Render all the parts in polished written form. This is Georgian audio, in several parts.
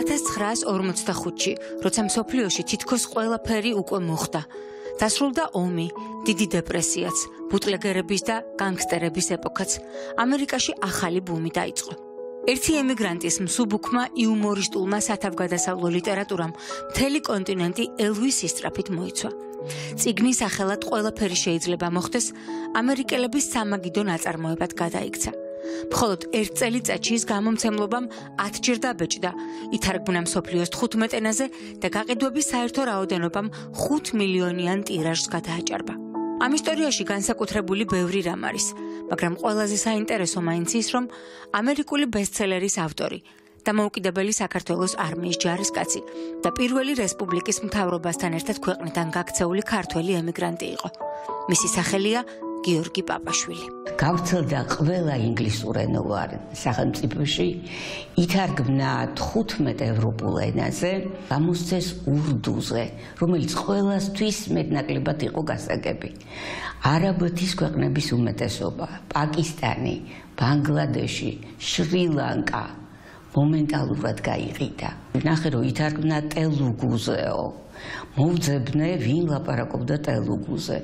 1945-ში, როცა მსოფლიოში თითქოს ყველაფერი უკვე მოხდა. დასრულდა ომი, დიდი დეპრესიაც, ბუტლეგერების და განგსტერების ეპოქაც. ამერიკაში ახალი ბუმი დაიწყო. ერთი ემიგრანტის მსუბუქმა იუმორისტულმა სათავგადასავლო ლიტერატურამ მთელი კონტინენტი ელვის სისწრაფით მოიცვა. წიგნის სახელად ყველაფერი შეიძლება მოხდეს, ამერიკელების სამაგიდო ნაწარმოებად გადაიქცა. მხოლოდ ერთ წელიწადში ის გამომცემლობამ 10-ჯერ დაბეჭდა, ითარგმნა მსოფლიოს 15 ენაზე და გაყიდვების საერთო რაოდენობამ 5 მილიონიან ტირაჟს გადააჭარბა. ამ ისტორიაში განსაკუთრებული ბევრი რამ არის, მაგრამ ყველაზე საინტერესო მაინც ის, რომ ამერიკული ბესტსელერის ავტორი, დამოუკიდებელი საქართველოს არმიის ჯარისკაცი და პირველი რესპუბლიკის მთავრობასთან ერთად ქვეყნიდან გაქცეული ქართველი ემიგრანტი იყო. მისი სახელია გიორგი პაპაშვილი. გავრცელდა ყველა ინგლისურენოვან სახელმწიფოში, ითარგმნა 15 ევროპულ ენაზე, გამოსცეს ურდუზე, რომელიც ყველასთვის მეტნაკლებად იყო გასაგები. არაბეთის ქვეყნების უმეტესობა, პაკისტანი, ბანგლადეში, შრი-ლანკა მომენტალურად გაიყიდა. ნახე რომ ითარგმნა ტელუგუზეო. მოვძებნე ვინ ლაპარაკობდა ტელუგუზე.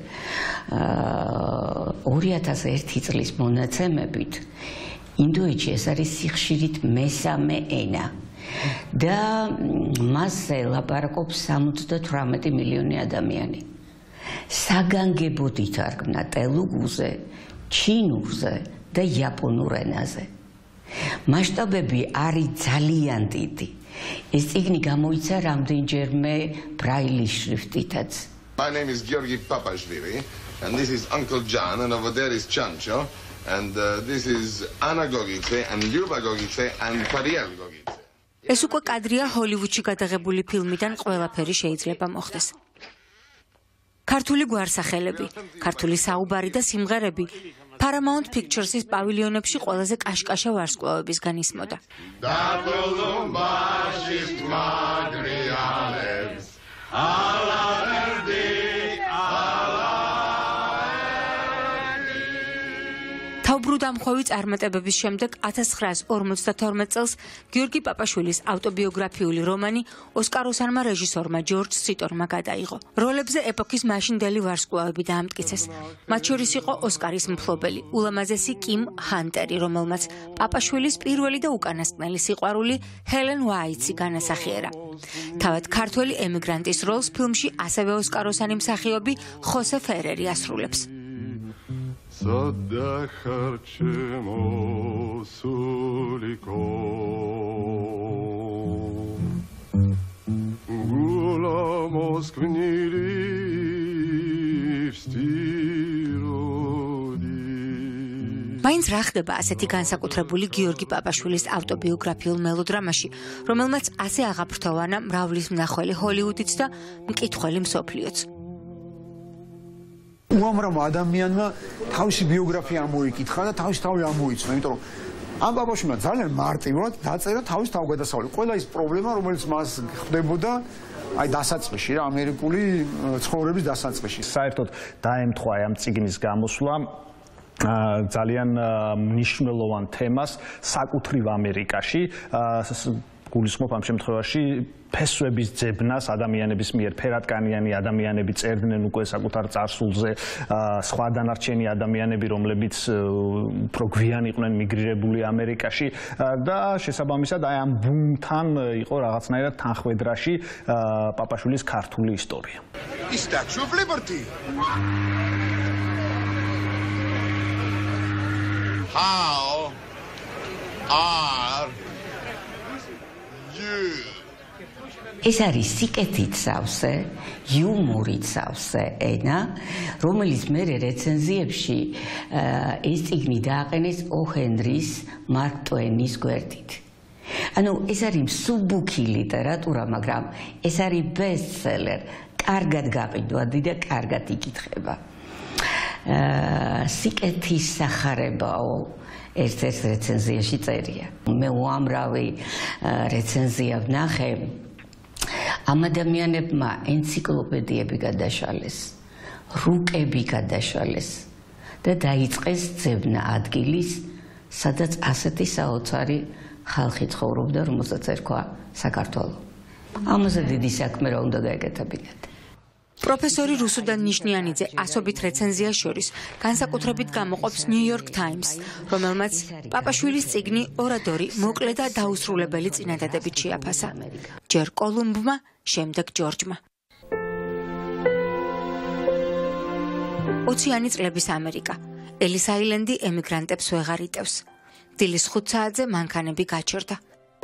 2001 წლის მონაცემებით ინდოეთში ეს არის სიხშირით მესამე ენა და მასზე ლაპარაკობს 78 მილიონი ადამიანი. საგანგებოდ ითარგმნა ტელუგუზე, ჩინურზე და იაპონურ ენაზე. მასშტაბები არის ძალიან დიდი. ეს წიგნი გამოიცა რამდენჯერმე ბრაილის შრიფტითაც. My name is Georgi Papashvili and this is Uncle John and over there is Chancho and this is Anna Gogice and Lyuba Gogice and Pariel Gogice. ეს უკვე კადრია ჰოლივუდში გადაღებული ფილმიდან ყველაფერი შეიძლება მოხდეს. ქართული გვარსახელები, ქართული საუბარი და სიმღერები Paramount Pictures-ის პავილიონებში ყველაზე კაშკაშა ვარსკვლავებისგან ისმოდა. თავბრუდამხვევი წარმატებების შემდეგ 1952 წელს გიორგი პაპაშვილის ავტობიოგრაფიული რომანი ოსკაროსანმა რეჟისორმა ჯორჯ სიტორმა გადაიღო. როლებზე ეპოქის მაშინდელი ვარსკვლავები დაამტკიცეს. მათ შორის იყო ოსკარის მფლობელი, ულამაზესი კიმ ჰანტერი, რომელმაც პაპაშვილის პირველი და უკანასკნელი სიყვარული ჰელენ უაიტსი განასახიერა. თავად ქართველი ემიგრანტის როლს ფილმში ასევე ოსკაროსანი მსახიობი ხოსე ფერერი ასრულებს. Задахарчемо сулико Гула Москвнили в стироди მაინც რა ხდება ასეთი განსაკუთრებული გიორგი პაპაშვილის ავტობიოგრაფიულ მელოდრამაში, რომელმაც ასე აღაფრთოვანა მრავლის მნახველი ჰოლივუდიც და მკითხველი მსოფლიოც. უამრავ ადამიანმა თავისი ბიოგრაფია ამოიკითხა და თავის თავი ამოიცნა, იმიტომ რომ ამ პაპაშვილმა ძალიან მარტივად დაწერა თავის თავგადასავლი. ყველა ის პრობლემა, რომელიც მას ხდებოდა აი დასაწყისში რა ამერიკული ცხოვრების დასაწყისში. საერთოდ დაემთხვა ამ წიგნის გამოსვლა ძალიან მნიშვნელოვან თემას საკუთრივ ამერიკაში. გულისხმობ ამ შემთხვევაში ფესვების ძებნას ადამიანების მიერ. ფერადკანიანი ადამიანები წერდნენ უკვე საკუთარ წარსულზე, სხვა დანარჩენი ადამიანები, რომლებიც უფრო გვიან იყვნენ მიგრირებული ამერიკაში და შესაბამისად აი ამ ბუმთან იყო რაღაცნაირად თანხმედრაში პაპაშვილის ქართული ისტორია. Statue of Liberty. How are you? ეს არის სიკეთით სავსე, იუმორით სავსე ენა, რომელიც მერე რეცენზიებში ეს წიგნი დააყენეს ოჰენრის, მარკ ტვეინის გვერდით. ანუ ეს არის მსუბუქი ლიტერატურა, მაგრამ ეს არის ბესტსელერ, კარგად გაყიდვადი და კარგად იკითხება. სიკეთის სახარებაო ერთ-ერთ რეცენზიაში წერია. მე უამრავი რეცენზია ვნახე. ამ ადამიანებმა ენციკლოპედიები გადაშალეს, რუკები გადაშალეს და დაიწყეს ძებნა ადგილის, სადაც ასეთი საოცარი ხალხი ცხოვრობდა, რომელსაც ერქვა საქართველო. ამაზე დიდი საქმე რა უნდა გაეკეთებინათ. პროფესორი რუსუდან ნიშნიანიძე ასობით რეცენზიას შორის განსაკუთრებით გამოყოფს New York Times, რომელმაც პაპაშვილის წიგნი ორადორი მოკლე და დაუსრულებელი წინადადებით შეაფასა. ჯერ კოლუმბმა, შემდეგ ჯორჯმა. 20-იანი წლების ამერიკა. ელის აილენდი ემიგრანტებს ვეღარ იტევს. დილის 5 საათზე მანქანები გაჩერდა.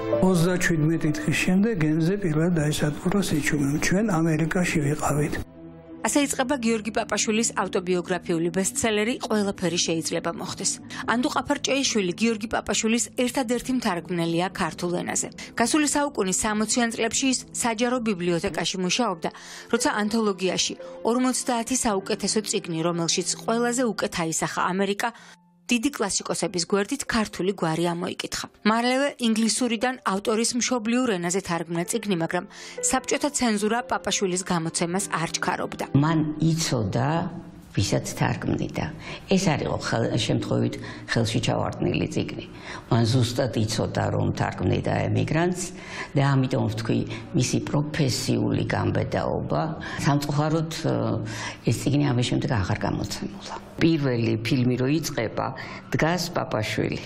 37 დღის შემდეგ ენზე პირველად დაესადგურა სიჩუმე. ჩვენ ამერიკაში ვიყავით. ასე იწყება გიორგი პაპაშვილის ავტობიოგრაფიული ბესტსელერი ყველაფერი შეიძლება მოხდეს. ანდუ ყაფარჭეიშვილი გიორგი პაპაშვილის ერთადერთი მთარგმნელია ქართულ ენაზე. გასული საუკუნის 60-იან წლებში ის საჯარო ბიბლიოთეკაში მუშაობდა, როცა ანთოლოგიაში 50 საუკეთესო წიგნი, რომელშიც ყველაზე უკეთ აისახა ამერიკა, დიდი კლასიკოსების გვერდით ქართული გვარი ამოიკითხა. მალევე ინგლისურიდან ავტორის მშობლიურ ენაზე თარგმნა წიგნი, მაგრამ საბჭოთა ცენზურა პაპაშვილის გამოცემას არ ჩქარობდა. მან იცოდა, ვისაც თარგმნიდა. ეს არ იყო შემთხვევით ხელში ჩავარდნილი წიგნი. მან ზუსტად იცოდა, რომ თარგმნიდა ემიგრანტს და ამიტომ ვთქვი, მისი პროფესიული გამბედაობა სამწუხაროდ ეს წიგნი ამის შემდეგ აღარ გამოცემულა. პირველი ფილმი რო იწყება, დგას პაპაშვილი.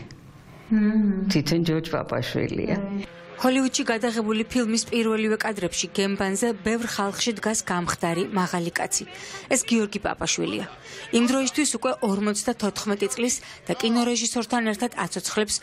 თვითონ ჯორჯ პაპაშვილია. ჰოლივუდში გადაღებული ფილმის პირველივე კადრებში გემბანზე ბევრ ხალხში დგას გამხდარი მაღალი კაცი. ეს გიორგი პაპაშვილია. იმ დროისთვის უკვე 54 წლის და კინორეჟისორთან ერთად აცოცხლებს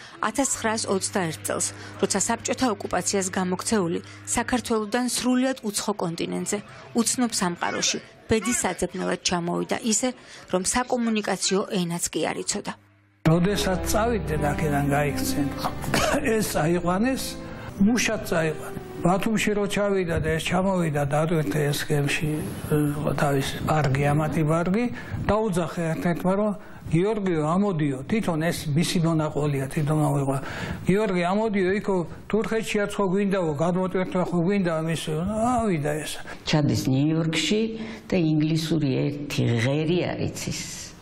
1921 წელს, როცა საბჭოთა ოკუპაციას გამოქცეული საქართველოდან სრულიად უცხო კონტინენტზე, უცნობ სამყაროში, ბედის საძებნელად ჩამოვიდა ისე, რომ საკომუნიკაციო ენაც კი არ იცოდა. როდესაც წავიდნენ აქედან გაიქცენ, ეს აიყვანეს მუშად წაიყვანეს. ბათუმში რო ჩავიდა და ეს ჩამოვიდა დადვერთა ეს სქემში თავის ბარგი, ამათი ბარგი, დაუძახე ერთ-ერთმა, რომ გიორგიო ამოდიო, თვითონ ეს მისი მონაყოლია, თვითონ ავიღვა. გიორგი ამოდიო, იქო თურქეთშიაც ხო გვინდაო, გადმოტვირთვა ხო გვინდა მის, ავიდა ეს. ჩადის ნიუ-იორკში და ინგლისური ერთი ღერი არ იცის.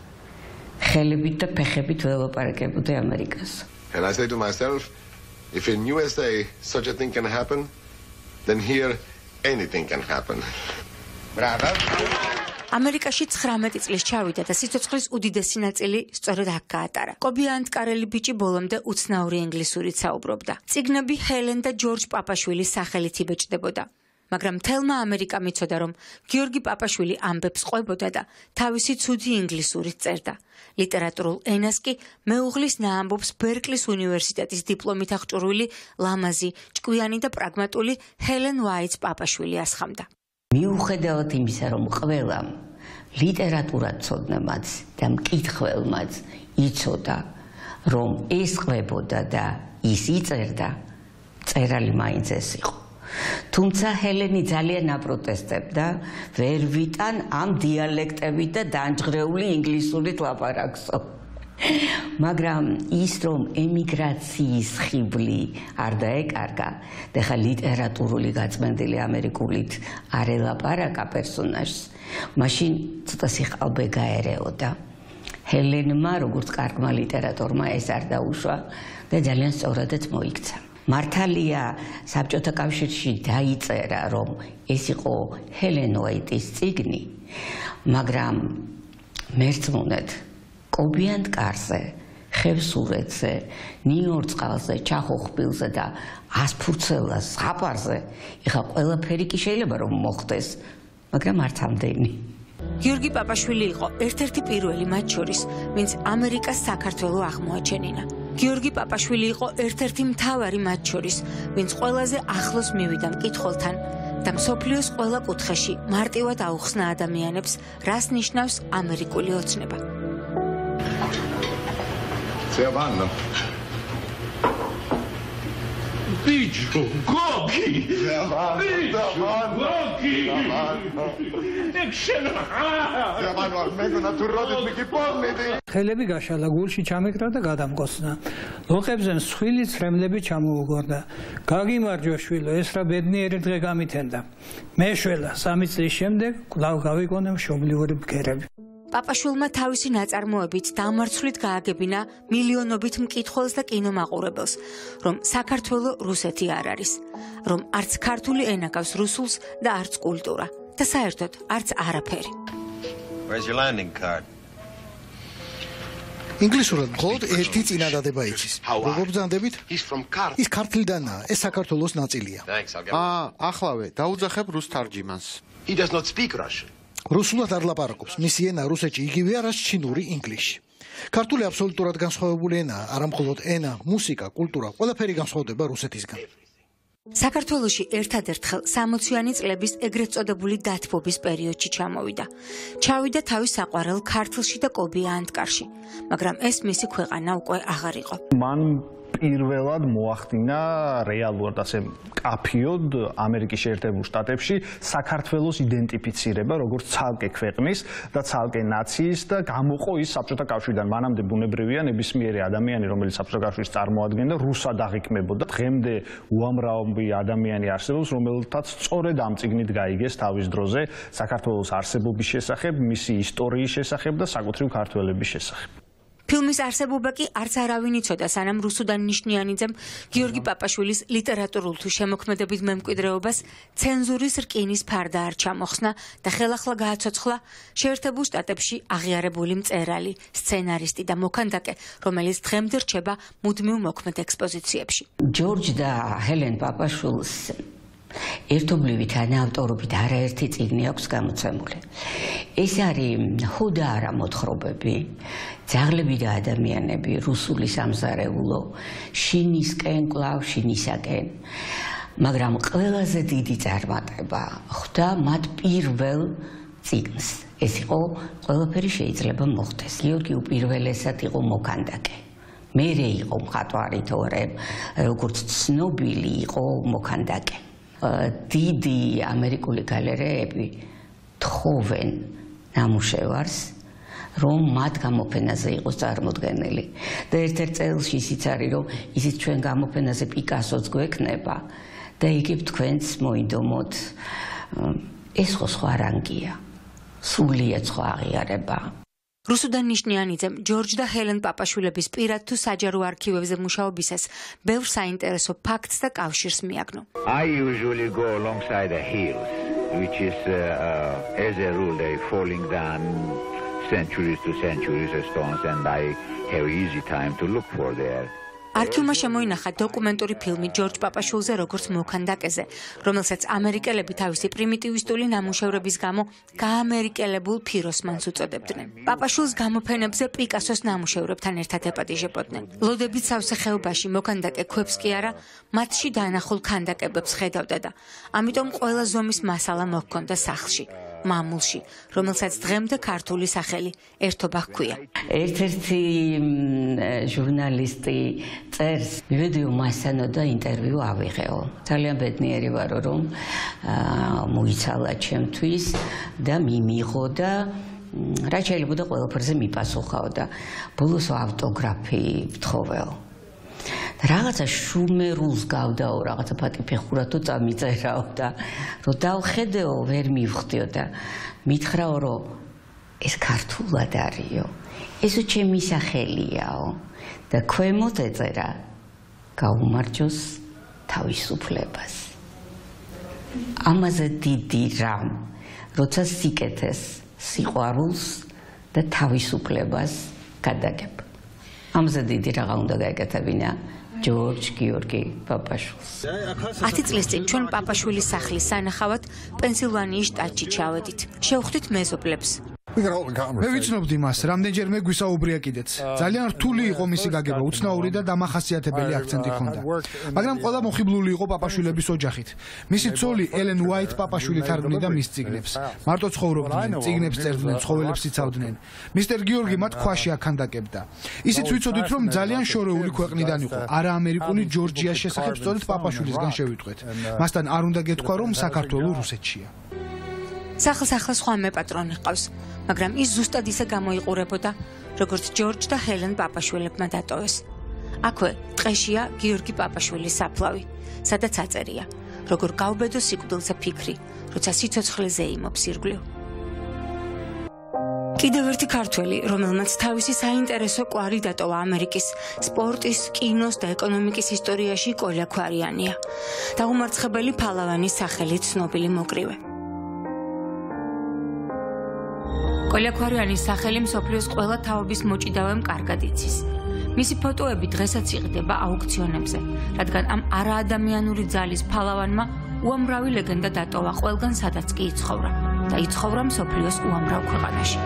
ხელებით და ფეხებით ველაპარაკებოდა ამერიკას. And I say to myself, if in USA such a thing can happen, then here anything can happen. Bravo. ამერიკაში 19 წლის ჩავიდა და სიცოცხლის უდიდესი ნაწილი სწორედ აქ გაატარა. კობიანტკარელი ბიჭი ბოლომდე უცნაური ინგლისურით საუბრობდა. წიგნები ჰელენ და ჯორჯ პაპაშვილის სახელით იბეჭდებოდა. მაგრამ მთელმა ამერიკამ იცოდა, რომ გიორგი პაპაშვილი ამბებს ყვებოდა და თავისი ცუდი ინგლისურით წერდა. ლიტერატურულ ენას კი მეუღლის ნაამბობს ბერკლის უნივერსიტეტის დიპლომით აღჭურვილი ლამაზი, ჭკვიანი და პრაგმატული ჰელენ ვაიტს პაპაშვილი ასხამდა. მიუხედავად იმისა, რომ ყველამ ლიტერატურად ცოდნამაც და მკითხველმაც იცოდა, რომ ეს ყვებოდა და ის იწერდა, წერალი მაინც ეს იყო. თუმცა ჰელენი ძალიან აპროტესტებდა, ვერ ვიტან ამ დიალექტებით და დამჯღრეული ინგლისურით ლაპარაკსო. მაგრამ ის რომ ემიგრაციის ხიბლი არ დაეკარგა და ხა ლიტერატურული გაწმენდილი ამერიკულით არ ელაპარაკა პერსონაჟს, მაშინ ცოტა სიყალბე გაერეოდა. ჰელენმა, როგორც კარგმა ლიტერატორმა, ეს არ დაუშვა და ძალიან სწორადაც მოიქცა. მართალია საბჭოთა კავშირში დაიწერა, რომ ეს იყო ჰელენ ვაიტის წიგნი, მაგრამ მერწმუნედ კობიანტკარზე, ხევსურეთზე, ნიორწყალზე, ჩახოხბილზე და ასფურცელას ზღაპარზე ეხა ყველაფერი კი შეიძლება რომ მოხდეს, მაგრამ არც ამდენი. გიორგი პაპაშვილი იყო ერთ-ერთი პირველი მათ შორის, ვინც ამერიკას საქართველო აღმოაჩენინა. გიორგი პაპაშვილი იყო ერთ-ერთი მთავარი მათ შორის, ვინც ყველაზე ახლოს მივიდა მკითხველთან და მსოფლიოს ყველა კუთხეში მარტივად აუხსნა ადამიანებს, რას ნიშნავს ამერიკული ოცნება. Sehr warm. Bicho, Gogi! ხელები გაშალა, გულში ჩამეკრა და გადამკოცნა. ლოყებზე მსხვილი ცრემლები ჩამოუგორდა. გაგიმარჯვა შვილო, ეს რა ბედნიერი დღე გამითენდა. მეშველა 3 წლის შემდეგ კვლავ გავიგონე მშობლიური ბგერები. პაპაშვილმა თავისი ნაწარმოებით დამარცვლით გააგებინა მილიონობით მკითხველს და კინომაყურებელს, რომ საქართველო რუსეთი არ არის, რომ არც ქართული ენა გავს რუსულს და არც კულტურა და საერთოდ არც არაფერი. Where's your landing card? ინგლისურად მხოლოდ ერთი წინადადება იცის. როგორ ბრძანდებით? ის ქართლიდანაა, ეს საქართველოს ნაწილია. ახლავე, დაუძახებ რუს თარჯიმანს. He does not speak Russian. რუსულად არ ლაპარაკობს, მისი ენა რუსეთში იგივეა, რაც ჩინური ინგლისში. ქართული აბსოლუტურად განსხვავებული ენაა, არა მხოლოდ ენა, მუსიკა, კულტურა, ყველაფერი განსხვავდება რუსეთისგან. საქართველოში ერთადერთხელ 60-იანი წლების ეგრეთ წოდებული დათბობის პერიოდში ჩამოვიდა. ჩავიდა თავის საყვარელ ქართლში და კობია ანტკარში, მაგრამ ეს მისი ქვეყანა უკვე აღარ იყო. მან პირველად მოახდინა რეალურად ასე კაფიოდ ამერიკის შეერთებულ შტატებში საქართველოს იდენტიფიცირება როგორც ცალკე ქვეყნის და ცალკე ნაციის და გამოყო ის საბჭოთა კავშირიდან. მანამდე ბუნებრივია ნებისმიერი ადამიანი, რომელიც საბჭოთა კავშირს წარმოადგენდა, რუსად აღიქმებოდა. დღემდე უამრავი ადამიანი არსებობს, რომელთაც სწორედ ამ წიგნით გაიგეს თავის დროზე საქართველოს არსებობის შესახებ, მისი ისტორიის შესახებ და საკუთრივ ქართველების შესახებ. ფილმის არსებობა კი არც არავინ იცოდა, სანამ რუსუდან ნიშნიანიძემ გიორგი პაპაშვილის ლიტერატურულ თუ შემოქმედებით მემკვიდრეობას ცენზურის რკინის ფარდა არ ჩამოხსნა და ხელახლა გააცოცხლა შეერთებულ შტატებში აღიარებული მწერალი, სცენარისტი და მოქანდაკე, რომელიც დღემდე რჩება მუდმივ მოქმედ ექსპოზიციებში. ჯორჯ და ჰელენ პაპაშვილს ერთობლივი თანაავტორობით არაერთი წიგნი აქვს გამოცემული. ეს არის ჰუდა არა მოთხრობები, ძაღლები და ადამიანები, რუსული სამზარეულო, შინისკენ, კვლავ შინისაკენ. მაგრამ ყველაზე დიდი წარმატება ხვდა მათ პირველ წიგნს. ეს იყო ყველაფერი შეიძლება მოხდეს. გიორგი უპირველესად იყო მოქანდაკე. მერე იყო მხატვარი, თორემ როგორც ცნობილი იყო მოქანდაკე. დიდი ამერიკული გალერეები თხოვენ ნამუშევარს, რომ მათ გამოფენაზე იყოს წარმოდგენილი. და ერთ-ერთ წელში ისიც არის, რომ ისიც ჩვენ გამოფენაზე პიკასოც გვექნება და იგივე თქვენც მოიდომოთ. ეს სხვა რანგია. სრულიად სხვა აღიარება. რუსუდან ნიშნიანიძემ ჯორჯ და ჰელენ პაპაშვილების პირად თუ საჯარო არქივებზე მუშაობისას ბევრ საინტერესო ფაქტს და კავშირს მიაგნო. I usually go alongside the hills, which is as a rule they falling down centuries to centuries of stones, and I have easy time to look for there. არქივმა შემოინახა დოკუმენტური ფილმი ჯორჯ პაპაშვილზე როგორც მოქანდაკეზე, რომელსაც ამერიკელები თავისი პრიმიტივისტული ნამუშევრების გამო გაამერიკელებულ ფიროსმანს უწოდებდნენ. პაპაშვილს გამოფენებზე პიკასოს ნამუშევრებთან ერთად ეპატიჟებოდნენ. ლოდებით სავსე ხეობაში მოქანდაკე ქვებს კი არა, მათში დაანახულ ქანდაკებებს ხედავდა და ამიტომ ყველა ზომის მასალა მოჰქონდა სახლში. მამულში, რომელსაც დღემდე ქართული სახელი ერთობა ჰქვია. ერთ-ერთი ჟურნალისტი წერს, მივედიო მასთან და ინტერვიუ ავიღეო. ძალიან ბედნიერი ვარო, რომ მოიცალა ჩემთვის და მიმიღო და რა შეიძლება და ყველაფერზე მიპასუხაო და ბოლოს ავტოგრაფი ვთხოვეო. რაღაცა შუმერულს გავდაო, რაღაცა ფატიფეხურათო წამიწერაო და რო დავხედეო, ვერ მივხვდიო და მითხრაო, რომ ეს ქართულად არისო. ესო ჩემი სახელიაო და ქვემოთ ეწერა გაუმარჯოს თავისუფლებას. ამაზე დიდი რამ, როცა სიკეთეს, სიყვარულს და თავისუფლებას გადაგებ. ამაზე დიდი რაღა უნდა გაეკეთებინა ჯორჯ გიორგი პაპაშვილს. 10 წლის წინ ჩვენ პაპაშვილის სახლის სანახავად პენსილვანიის შტატში ჩავედით. შევხვდით მეზობლებს. მე ვიცნობდი მას, რამდენჯერმე გვისაუბრია კიდეც. ძალიან რთული იყო მისი გაგება, უცნაური და დამახასიათებელი აქცენტი ჰქონდა. მაგრამ ყველა მოხიბლული იყო პაპაშვილების ოჯახით. მისი ცოლი ელენ უაით პაპაშვილი თარგმნიდა მის წიგნებს. მარტო ცხოვრობდნენ, წიგნებს წერდნენ, ცხოველებს იცავდნენ. მისტერ გიორგი მათ ქვაში აქანდაკებდა. ისიც ვიცოდით, რომ ძალიან შორეული ქვეყნიდან იყო. არაამერიკული ჯორჯიას შესახებ სწორედ პაპაშვილისგან შევიტყვეთ. მასთან არ უნდა გეთქვა, რომ საქართველო რუსეთშია. სახლ-სახლ სხვა მეპატრონი ჰყავს, მაგრამ ის ზუსტად ისე გამოიყურებოდა, როგორც ჯორჯ და ჰელენ პაპაშვილებმა დატოვეს. აქვე ტყეშია გიორგი პაპაშვილის საფლავი, სადაც აწერია, როგორ გავბედო სიკვდილზე ფიქრი, როცა სიცოცხლეზე იმობს ირგვლივ. კიდევ ერთი ქართველი, რომელმაც თავისი საინტერესო კვარი დატოვა ამერიკის სპორტის, კინოს და ეკონომიკის ისტორიაში კოლია ქვარიანია. დაღუმარცხებელი ფალავანის სახელით ცნობილი მოკრივე. კოლია ქვარიანის სახელი მსოფლიოს ყველა თაობის მოჭიდავემ კარგად იცის. მისი ფოტოები დღესაც იყიდება აუქციონებზე, რადგან ამ არაადამიანური ძალის ფალავანმა უამრავი ლეგენდა დატოვა ყველგან, სადაც კი იცხოვრა და იცხოვრა მსოფლიოს უამრავ ქვეყანაში.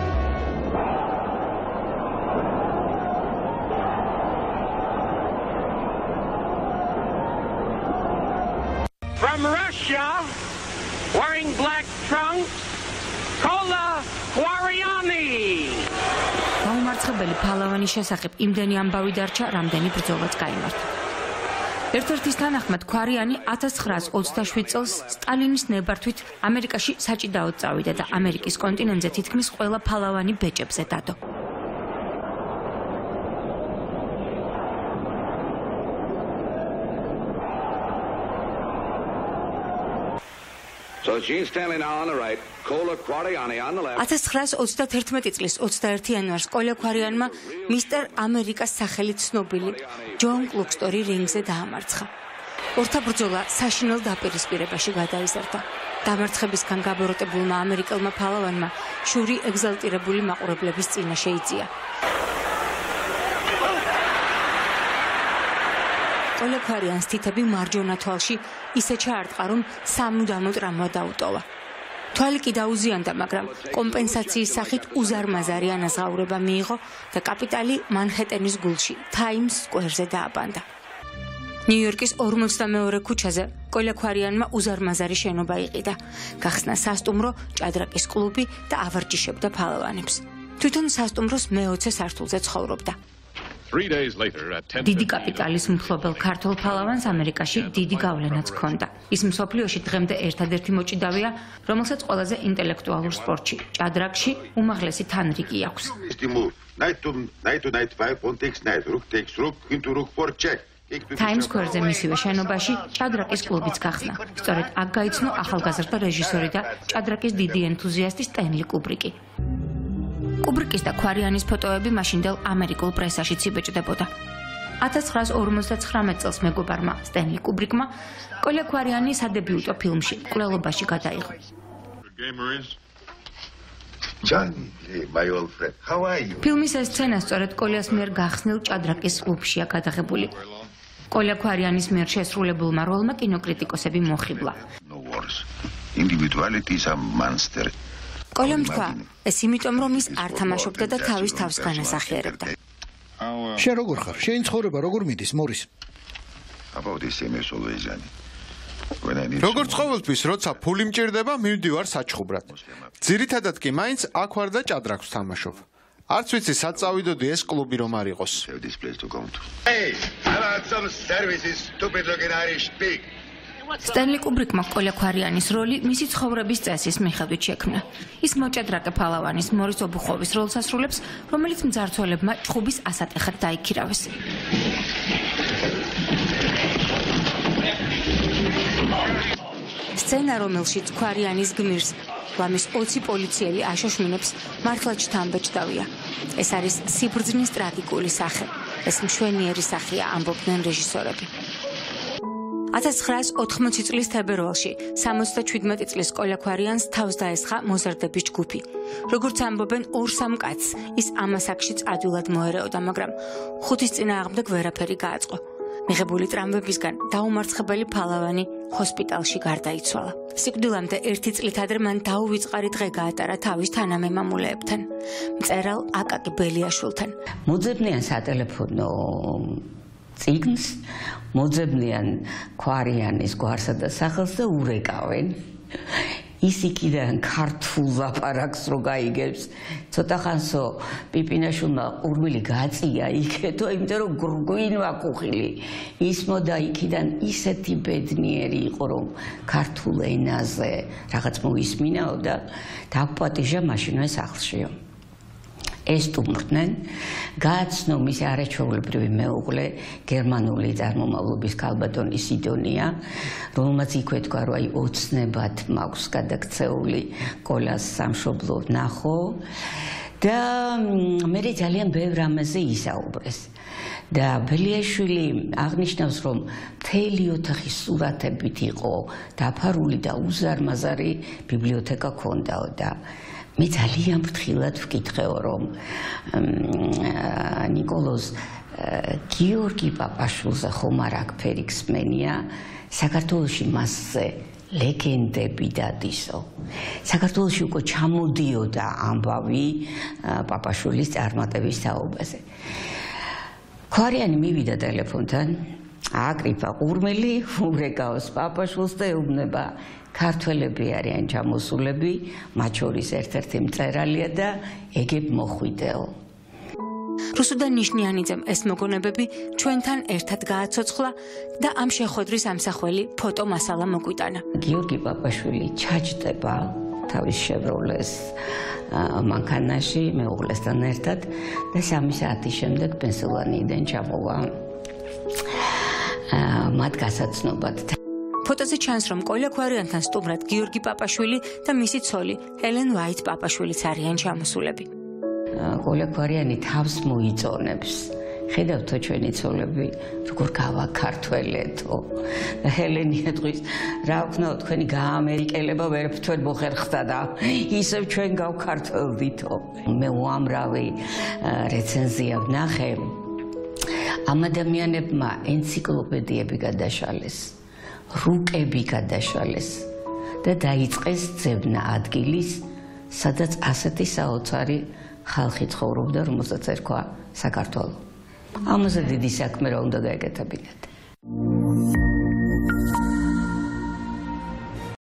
From Russia, wearing black trunks, Kola Kwariani. გაუმარცხებელი ფალავანის შესახებ იმდენი ამბავი დარჩა, რამდენი ბრძოლაც გაიმართა. ერთ-ერთის თანახმად ქვარიანი 1927 წელს სტალინის ნებართვით ამერიკაში საჭიდაოდ წავიდა და ამერიკის კონტინენტზე თითქმის ყველა ფალავანი ბეჭებზე დადო. So Gene Stanley now on the right, Kola Kwariani on the left. 1931 წლის 21 იანვარს კოლია ქვარიანმა მისტერ ამერიკას სახელით ცნობილი ჯონ კლუკსტორი რინგზე დაამარცხა. ორთა ბრძოლა საშინელ დაპირისპირებაში გადაიზარდა. დამარცხებისგან გაბოროტებულმა ამერიკელმა ფალავანმა შური ეგზალტირებული მაყურებლების წინაშე იწია. კოლია ქვარიანს თითები მარჯვენა თვალში ისე ჩაარტყა, რომ სამუდამო ტრამვა დაუტოვა. თვალი კი დაუზიანდა, მაგრამ კომპენსაციის სახით უზარმაზარი ანაზღაურება მიიღო და კაპიტალი მანჰეტენის გულში, ტაიმს სკვერზე დააბანდა. ნიუ-იორკის 42 ქუჩაზე კოლია ქვარიანმა უზარმაზარი შენობა იყიდა. გახსნა სასტუმრო, ჭადრაკის კლუბი და ავარჯიშებდა ფალავანებს. თვითონ სასტუმროს მე-20 სართულზე ცხოვრობდა. დიდი კაპიტალის მფლობელ ქართულ ფალავანს ამერიკაში დიდი გავლენაც ჰქონდა. ის მსოფლიოში დღემდე ერთადერთი მოჭიდავეა, რომელსაც ყველაზე ინტელექტუალურ სპორტში, ჭადრაკში უმაღლესი თანრიგი აქვს. Times Square-ზე მისივე შენობაში ჭადრაკის კლუბიც გახსნა. სწორედ აქ გაიცნო ახალგაზრდა რეჟისორი და ჭადრაკის დიდი ენთუზიასტი სტენლი კუბრიკი. კუბრიკის და ქვარიანის ფოტოები მაშინდელ ამერიკულ პრესაშიც იბეჭდებოდა. 1959 წელს მეგობარმა სტენლი კუბრიკმა კოლია ქვარიანი სადებიუტო ფილმში მკვლელობაში გადაიღო. ფილმის ეს სცენა სწორედ კოლიას მიერ გახსნილ ჭადრაკის კლუბშია გადაღებული. კოლია ქვარიანის მიერ შესრულებულმა როლმა კინოკრიტიკოსები მოხიბლა. კოლიამ თქვა, ეს იმიტომ რომ ის არ თამაშობდა და თავის თავს განასახიერებდა. შენ როგორ ხარ? შენი ცხოვრება როგორ მიდის, მორის? როგორც ყოველთვის, როცა ფული მჭირდება, მივდივარ საჩხუბრად. ძირითადად კი მაინც აქ ვარ და ჭადრაკს ვთამაშობ. არც ვიცი, სად წავიდოდი ეს კლუბი რომ არ იყოს. სტენლი კუბრიკმა კოლია ქვარიანის როლი მისი ცხოვრების წესის მიხედვით შექმნა. ის მოჭადრაკე ფალავანის მორის ობუხოვის როლს ასრულებს, რომელიც მძარცველებმა ჭხუბის ასატეხად დაიქირავეს. სცენა, რომელშიც ქვარიანის გმირს ლამის 20 პოლიციელი აშოშმინებს, მართლაც შთამბეჭდავია. ეს არის სიბრძნის ტრაგიკული სახე. ეს მშვენიერი სახეა, ამბობდნენ რეჟისორები. 1980 წლის თებერვალში 77 წლის კოლია ქვარიანს თავს დაესხა მოზარდების ჯგუფი. როგორც ამბობენ, 2-3 კაცს ის ამას აქში წადვილად მოერეოდა, მაგრამ ხუთის წინააღმდეგ ვერაფერი გააწყო. მიღებული ტრამვებისგან დაუმარცხებელი ფალავანი ჰოსპიტალში გარდაიცვალა. სიკვდილამდე 1 წლით ადრე მან დაუვიწყარი დღე გაატარა თავის თანამემამულეებთან, მწერალ აკაკი ბელიაშვილთან. მოძებნიან სატელეფონო წიგნს, მოძებნიან ქვარიანის გვარსა და სახელს და ურეკავენ. ის იქიდან ქართულ ლაპარაკს რო გაიგებს, ცოტა ხანსო პიპინაშვილმა ყურმილი გაწია იქეთო, იმიტომ რომ გვინვა კუხილი. ის მოდა იქიდან ისეთი ბედნიერი იყო, რომ ქართულ ენაზე რაღაც მოისმინაო და დაგვპატიჟა მაშინვე სახლშიო. ესტუმრდნენ, გააცნო მისი არაჩვეულებრივი მეუღლე, გერმანული წარმომავლობის ქალბატონი სიდონია, რომელმაც იქვე თქვა, რომ აი ოცნებად მაქვს გადაქცეული კოლას სამშობლო ნახო და მე ძალიან ბევრ რამეზე ისაუბრეს. და ბელიაშვილი აღნიშნავს, რომ მთელი ოთახი სურათებით იყო დაფარული და უზარმაზარი ბიბლიოთეკა ჰქონდაო და მე ძალიან ფრთხილად ვკითხეო, რომ ნიკოლოზ გიორგი პაპაშვილზე ხომ არ აქფერი გსმენია, საქართველოში მასზე ლეგენდები დადისო. საქართველოში უკვე ჩამოდიოდა ამბავი პაპაშვილის წარმატების თაობაზე. ქვარიანი მივიდა ტელეფონთან, აკრიფა ყურმელი, ურეკავს პაპაშვილს და ეუბნება, ქართველები არიან ჩამოსულები, მათ შორის ერთ-ერთი მწერალია და ეგებ მოხვიდეო. რუსუდან ნიშნიანიძემ ეს მოგონებები ჩვენთან ერთად გააცოცხლა და ამ შეხვედრის ამსახველი ფოტო მასალა მოგვიტანა. გიორგი პაპაშვილი ჩაჯდება თავის შევროლეს მანქანაში მეუღლესთან ერთად და 3 საათის შემდეგ პენსილვანიიდან ჩამოვა მათ გასაცნობად. ფოტოზე ჩანს, რომ კოლა ქვარიანთან სტუმრად გიორგი პაპაშვილი და მისი ცოლი ელენ ვაით პაპაშვილიც არიან ჩამოსულები. კოლა ქვარიანი თავს მოიწონებს. ხედავთო ჩვენი ცოლები, როგორ გავაქართველეთო. და ელენი ეთქვის, რა ვქნაო, თქვენი გაამერიკელება ვერ თქვენ მოხერხდა და ისევ ჩვენ გავქართველდითო. მე უამრავი რეცენზია ვნახე. ამ ადამიანებმა ენციკლოპედიები გადაშალეს, რუკები გადაშალეს და დაიწყეს ძებნა ადგილის, სადაც ასეთი საოცარი ხალხი ცხოვრობდა, რომელსაც ერქვა საქართველო. ამაზე დიდი საქმე რა უნდა გაეკეთებინათ.